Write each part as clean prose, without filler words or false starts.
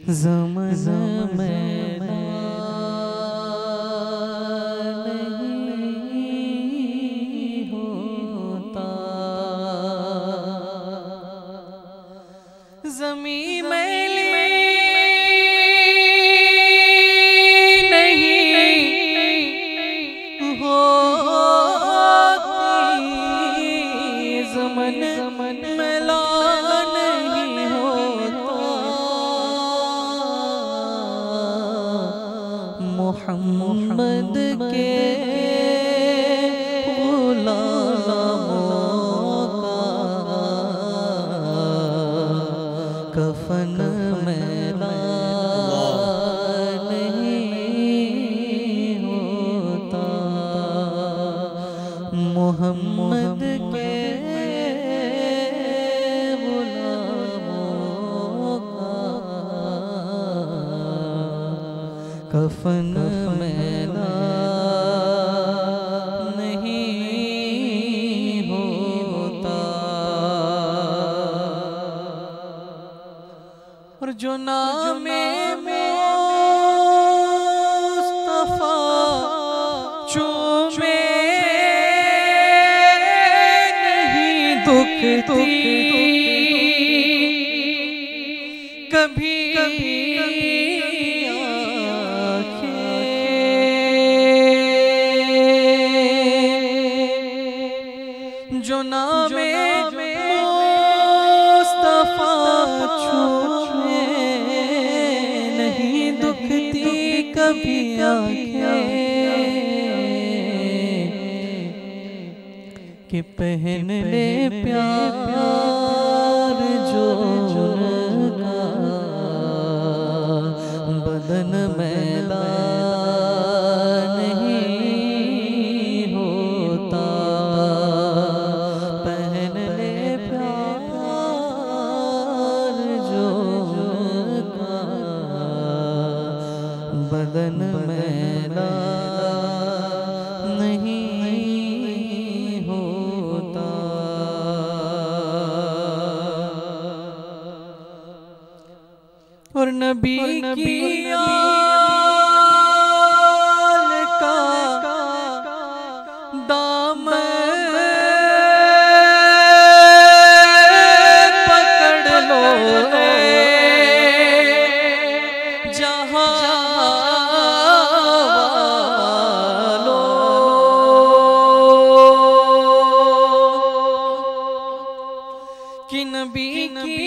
ज़माना में नहीं होता, ज़मीं में नहीं होती, ज़मन मैला नहीं होता। मोहम्मद के गुलामों का कफन मैला नहीं होता। मोहम्मद के गुलामों का कफन मैला नहीं होता। और जो नामे मुस्तफा चूमे नहीं दुखती, कभी जो नामे मुस्तफा छूए नहीं दुखती कभी आँखें, कि पहन ले प्यार जो उनका बदन मैला नहीं होता। पहन ले प्यार जो उनका बदन मैला नहीं होता। और नबी की आल का दामन पकड़ लो जहां कि नबी की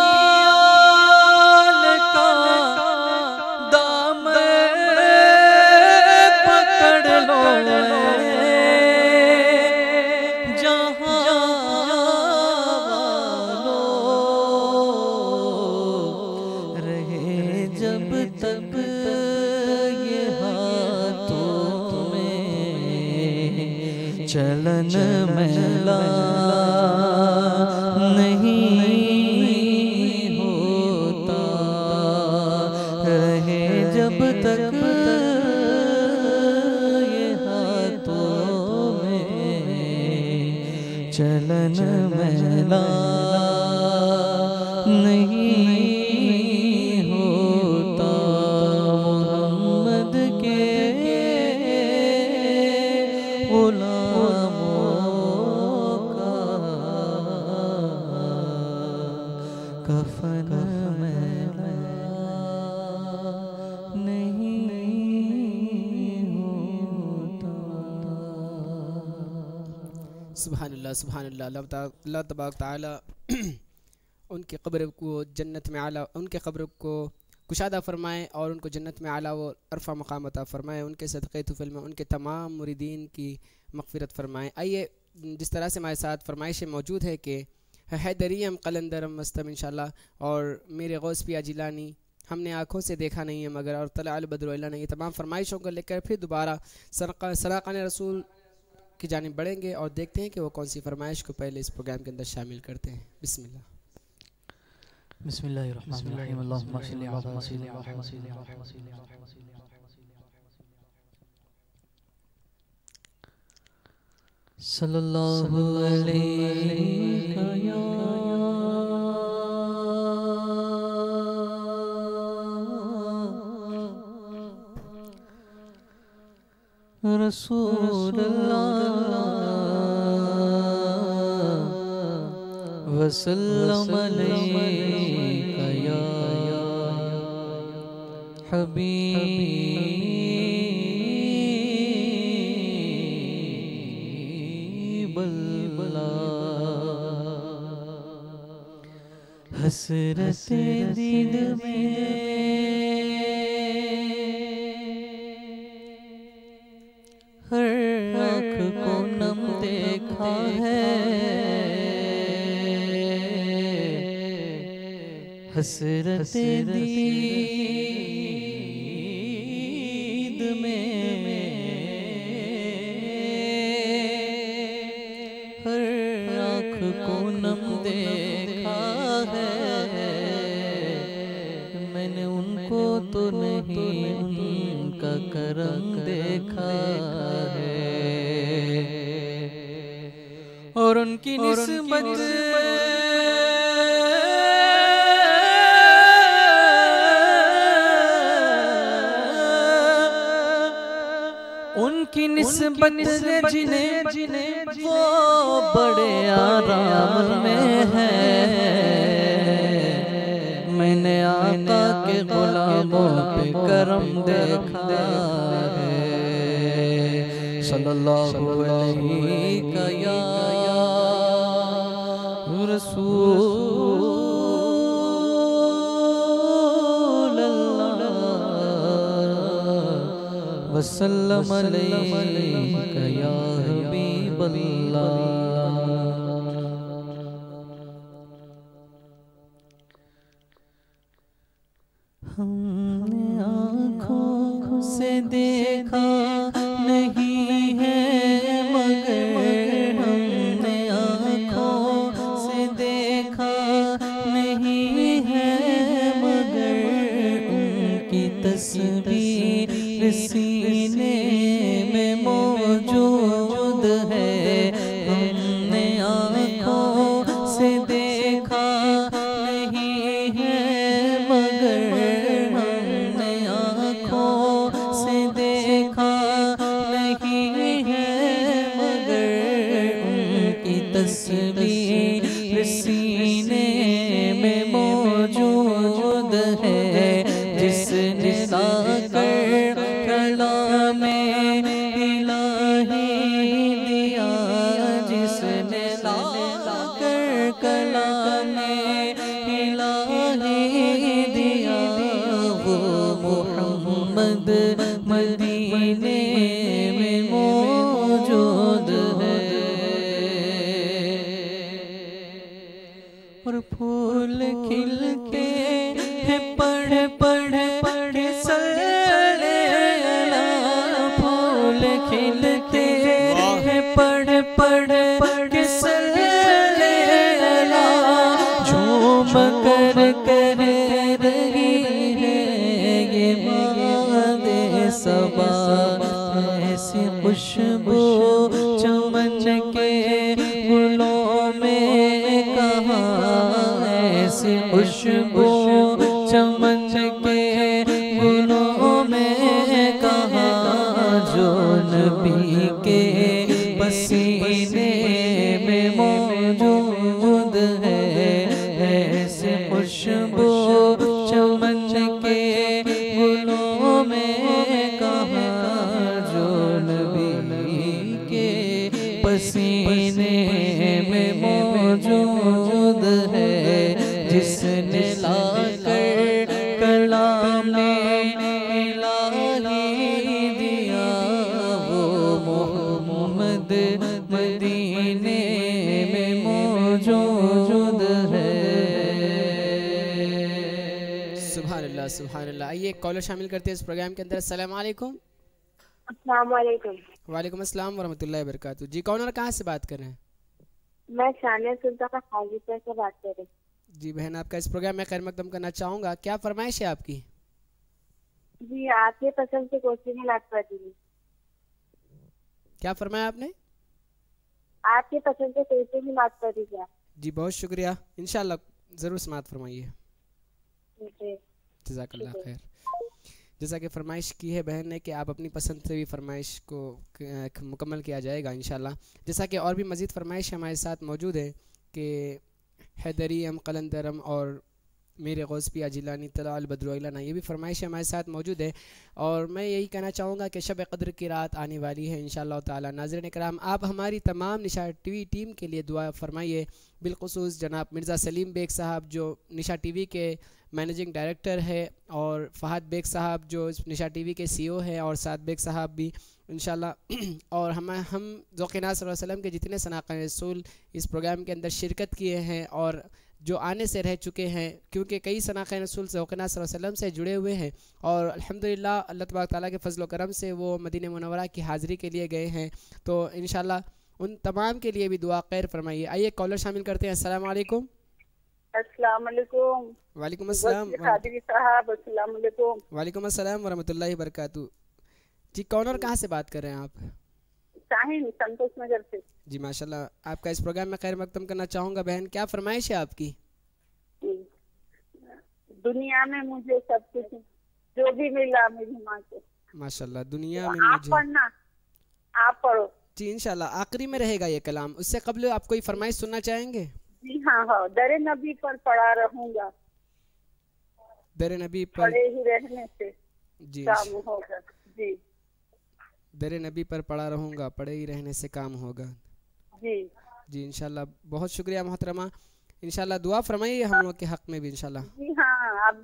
आल का दामन पकड़ लो जहां वालो रहे जब तक ये हाथों में चलन मैला नहीं होता। रहे जब तक ये हाथों में चलन मैला नहीं होता। मोहम्मद के गुलामों का कफन मैला नहीं होता। सुभानअल्लाह सुभानअल्लाह। अल्लाह तबारक तआला उनके क़ब्र को जन्नत में आला, उनके क़ब्र को कुशादा फ़रमाएँ और उनको जन्नत में आला व अरफ़ा मक़ाम अता फ़रमाएँ। उनके सदक़े तुफ़िल में उनके तमाम मुरीदीन की मग़फ़िरत फ़रमाएँ। आइए, जिस तरह से हमारे साथ फ़रमाइशें मौजूद है कि हैदरियम कलंदरम मस्तम इंशाल्लाह, और मेरे गौस पिया जिलानी हमने आँखों से देखा नहीं है मगर, और तलाअल बद्र इला नहीं, तमाम फरमाइशों को लेकर फिर दोबारा सराक़ान रसूल की जानिब बढ़ेंगे और देखते हैं कि वो कौन सी फरमाइश को पहले इस प्रोग्राम के अंदर शामिल करते हैं। बिस्मिल्लाह। बिस्मिल्लाहिर्रहमानिर्रहीम। अल्लाहुम्मा सल्लि अला सल्लल्लाहु अलैहि रसूलल्लाह वसल्लम अलैका या हबीबल्लाह। हसरते दिल में हर आँख को नम देखा है, हसरते दीद में हर आँख को नम देखा है। मैंने उनको तो नहीं उनका करम देखा है, और उनकी निस्बत उनकी निस्बत जिन्हें वो बड़े आराम में है। मैंने आका के गुलामों पे करम देखा है। सल्लल्लाहु अलैहि या रसूलल्लाह वसल्लम अलैका या हबीबल्लाह। हमने आँखों से देखा नहीं है मगर, हमने आँखों से देखा नहीं है मगर, उनकी तस्वीर सीने में मौजूद है। हमने आँखों से देखा नहीं है मगर, हमने आँखों से देखा नहीं है मगर, उनकी तस्वीर सीने में मौजूद है। जिसने लाकर कलामे इलाही दिया, जिसने लाकर कलामे इलाही दिया, वो मोहम्मद मदीने में मौजूद है। और फूल खिल के पढ़ पढ़ पढ़ सल्ले अला, फूल खिलते हैं पढ़ पढ़ पढ़ सल्ले अला, झूम कर कर रही है ये मादे सबा। ऐसी खुशबू चमन के गुलों में कहाँ, ऐसी खुशबू चमन के गुलों में कहाँ, जो नबी के पसीने में मौजूद है। ऐसे खुशबू चमन के गुलों में कहाँ, जो नबी के पसीने में मौजूद है। जिसने लाकर कलामे इलाही दिया, वो मोहम्मद मदीने में मौजूद है। सुभान अल्लाह सुभान अल्लाह। आइए एक कॉलर शामिल करते हैं इस प्रोग्राम के अंदर। अस्सलाम वालेकुम। अस्सलाम वालेकुम। वालेकुम अस्सलाम वरहमतुल्लाहि वबरकातुहू। जी कौन और कहाँ से बात कर रहे हैं? मैं शानिया सुल्ताना हाजीपुर से बात कर रही हूँ। जी बहन, आपका इस प्रोग्राम में खैर मकदम करना चाहूँगा। क्या फरमाइश है आपकी? जी आपके पसंद से क्वेश्चन याद कर दीजिए। क्या फरमाया आपने? आपके पसंद से क्वेश्चन याद कर दीजिए। जी बहुत शुक्रिया, इंशाल्लाह ज़रूर समाअत फरमाइए। जी जज़ाकल्लाह खैर। जैसा कि फरमाइश की है बहन ने कि आप अपनी पसंद से भी फरमाइश को मुकम्मल किया जाएगा इंशाल्लाह। जैसा कि और भी मज़ीद फरमाइश हमारे साथ मौजूद है कि हैदरी अम कलंदरम और मेरे गौस पिया जिलानी तला अल बदरुइलाना, ये भी फरमाइश हमारे साथ मौजूद है। और मैं यही कहना चाहूँगा कि शब क़द्र की रात आने वाली है इंशाअल्लाह ताला। नाज़रीन कराम, आप हमारी तमाम निशा टीवी टीम के लिए दुआ फरमाइए, बिलखुसूस जनाब मिर्ज़ा सलीम बेग साहब जो निशा टीवी के मैनेजिंग डायरेक्टर है, और फ़हद बेग साहब जो निशा टीवी के CEO है, और साद बेग साहब भी इंशाल्लाह। और हम ज़ौक़-ए-नाज़ सल्लल्लाहु अलैहि वसल्लम के जितने सनाक़ रसूल इस प्रोग्राम के अंदर शिरकत किए हैं और जो आने से रह चुके हैं, क्योंकि कई सनाक़ रसूल ज़ौक़-ए-नाज़ सल्लल्लाहु अलैहि वसल्लम से जुड़े हुए हैं और अल्हम्दुलिल्लाह अल्लाह तबारक ताला के फ़ज़ल व करम से वो मदीना मुनव्वरा की हाज़िरी के लिए गए हैं। तो इंशाल्लाह उन तमाम के लिए भी दुआ खैर फरमाइए। आइए कॉलर शामिल करते हैं। अस्सलाम वालेकुम। अस्सलाम वालेकुम। वालेकुम अस्सलाम। कादरी साहब अस्सलाम वालेकुम। वालेकुम अस्सलाम वरहमतुल्लाहि वबरकातुहू। जी, कौन और कहाँ से बात कर रहे हैं आप? शाहीन संतोष नगर से। जी माशाल्लाह, आपका इस प्रोग्राम में खैर मकदम करना चाहूँगा। बहन, क्या फरमाइश है आपकी? दुनिया में मुझे सब कुछ जो भी मिला मेरी माँ से। माशाल्लाह, दुनिया में आप मुझे। पढ़ना, आप पढ़ो। जी इंशाल्लाह आखिरी में रहेगा ये कलाम। उससे कबल आप कोई फरमाइश सुनना चाहेंगे? जी हाँ हाँ, दरे नबी पर पड़ा रहूंगा, दर नबी पर पड़े ही रहने से जी काम होगा। जी दर नबी पर पड़ा रहूँगा, पड़े ही रहने से काम होगा। जी जी इंशाल्लाह, बहुत शुक्रिया मोहतरमा। इंशाल्लाह दुआ फरमाइए हम लोग के हक़ में भी इंशाल्लाह। जी हाँ, आप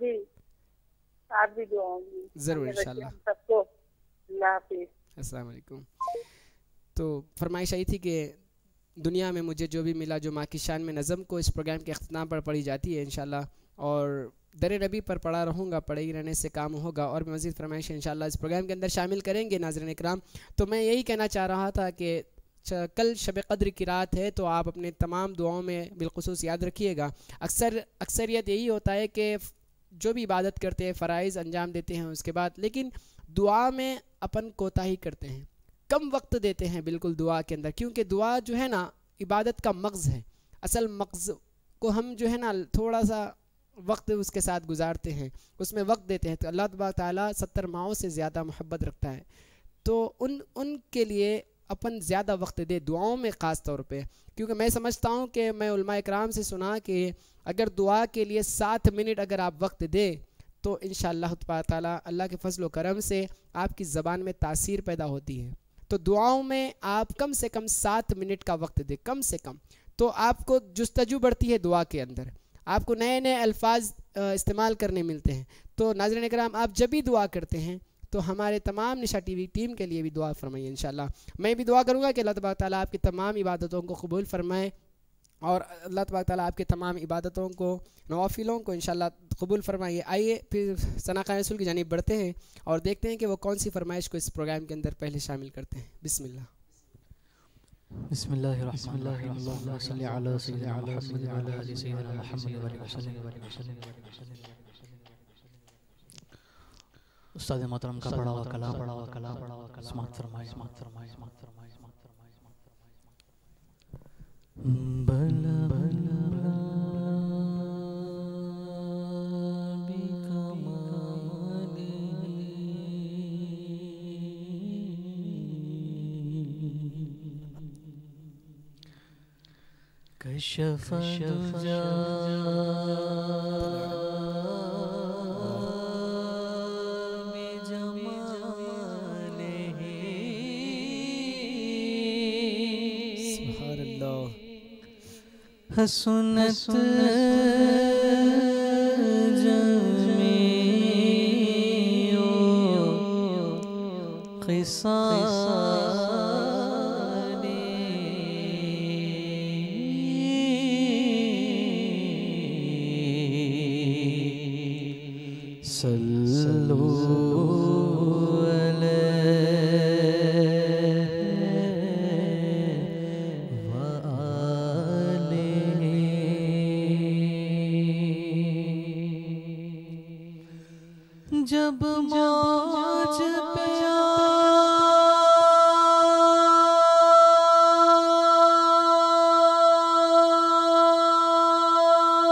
भी दुआ ज़रूर इंशाल्लाह। सबको अल्लाह हाफिज़। अस्सलाम वालेकुम। तो फरमाइश आई थी कि दुनिया में मुझे जो भी मिला, जो माँ की शान में नज़म को इस प्रोग्राम के अख्ताम पर पढ़ी जाती है इंशाल्लाह, और दर नबी पर पड़ा रहूँगा, पड़े ही रहने से काम होगा। और भी मज़ीद फरमाइश इंशाल्लाह इस प्रोग्राम के अंदर शामिल करेंगे। नाज़रीन इकराम, तो मैं यही कहना चाह रहा था कि कल शब क़द्र की रात है, तो आप अपने तमाम दुआओं में बिलखुसूस याद रखिएगा। अक्सरियत यही होता है कि जो भी इबादत करते हैं, फ़राइज़ अंजाम देते हैं उसके बाद, लेकिन दुआ में अपन कोताही करते हैं, कम वक्त देते हैं बिल्कुल दुआ के अंदर। क्योंकि दुआ जो है ना इबादत का मग़ज़ है। असल मग़ज़ को हम जो है ना थोड़ा सा वक्त उसके साथ गुजारते हैं, उसमें वक्त देते हैं, तो अल्लाह तबारक ताला 70 माओं से ज़्यादा मोहब्बत रखता है। तो उनके लिए अपन ज़्यादा वक्त दे दुआओं में ख़ास तौर पे। क्योंकि मैं समझता हूँ कि मैं उलमा इकराम से सुना कि अगर दुआ के लिए 7 मिनट अगर आप वक्त दे, तो इंशाअल्लाह ताला अल्लाह के फजल व करम से आपकी ज़बान में तासीर पैदा होती है। तो दुआओं में आप कम से कम 7 मिनट का वक्त दे, कम से कम, तो आपको जुस्तजू बढ़ती है दुआ के अंदर, आपको नए नए अल्फाज इस्तेमाल करने मिलते हैं। तो नाज़रीन इकराम, आप जब भी दुआ करते हैं तो हमारे तमाम निशा टीवी टीम के लिए भी दुआ फरमाइए इंशाल्लाह। मैं भी दुआ करूँगा कि अल्लाह तबारक ताला आपकी तमाम इबादतों को कबूल फरमाए, और अल्लाह तबारक ताला आपकी तमाम इबादतों को, नवाफिलों को इंशाल्लाह कबूल फरमाइए। आइए फिर सनाक़ रसूल की जानिब बढ़ते हैं और देखते हैं कि वो कौन सी फरमाइश को इस प्रोग्राम के अंदर पहले शामिल करते हैं। बिस्मिल्लाह। बिस्मिल्लाहिर्रहमानिर्रहीम। अल्लाहुम्मा सल्लि अला सय्यिदिना मुहम्मद व अला आलि सय्यिदिना मुहम्मद व वसल्लम। उस्ताद मोहतरम का पढ़ा हुआ कलाम समाअत फरमाइए। बला कशफ़ दुजा हसनत जमीओ ख़िसाली सल्लू जब मौज पे